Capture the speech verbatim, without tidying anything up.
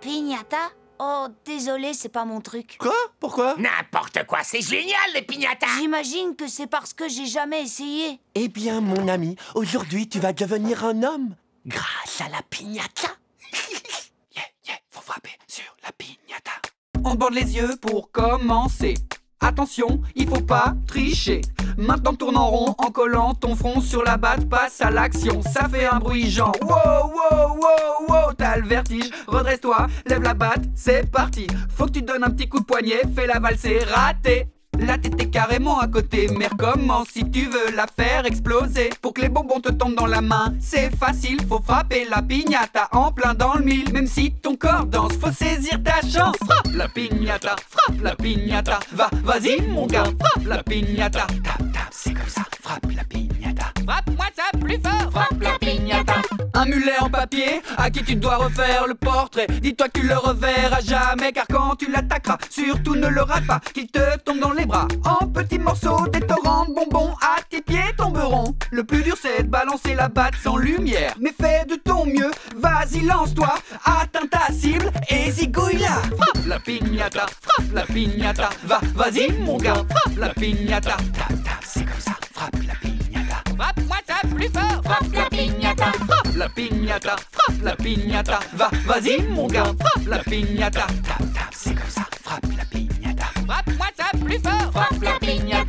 piñata? Oh, désolé, c'est pas mon truc. Quoi? Pourquoi? N'importe quoi, c'est génial les piñatas. J'imagine que c'est parce que j'ai jamais essayé. Eh bien, mon ami, aujourd'hui, tu vas devenir un homme grâce à la piñata. Yeah, yeah, faut frapper sur la piñata. On borde les yeux pour commencer. Attention, il faut pas tricher. Maintenant tourne en rond en collant ton front sur la batte, passe à l'action. Ça fait un bruit genre wow, wow, wow, wow. T'as le vertige, redresse-toi, lève la batte, c'est parti. Faut que tu donnes un petit coup de poignet, fais la valse, c'est raté. Là t'étais carrément à côté, mais recommence si tu veux la faire exploser. Pour que les bonbons te tombent dans la main, c'est facile, faut frapper la piñata en plein dans le mille. Même si ton corps danse, faut saisir ta chance. Frappe la piñata, frappe la piñata. Va, vas-y mon gars, frappe la piñata. Tap, tap, c'est comme ça, frappe la piñata. Frappe-moi ça plus fort. Frappe la piñata. Un mulet en papier, à qui tu dois refaire le portrait. Dis-toi que tu le reverras jamais, car quand tu l'attaqueras, surtout ne le rate pas, qu'il te tombe dans les bras. En petits morceaux, des torrents de bonbons à tes pieds tomberont. Le plus dur c'est de balancer la batte sans lumière. Mais fais de ton mieux, vas-y lance-toi, atteins ta cible et zigouille-la. Frappe la piñata, frappe la piñata. Va, vas-y mon gars, frappe la piñata. Tap, tap, c'est comme ça, frappe la piñata. Frappe-moi ça plus fort. Frappe la piñata, frappe la piñata, frappe la piñata. Va, vas-y mon gars, frappe la piñata. Tap, tap, c'est comme ça, frappe la piñata. Frappe-moi ça plus fort. Frappe la piñata.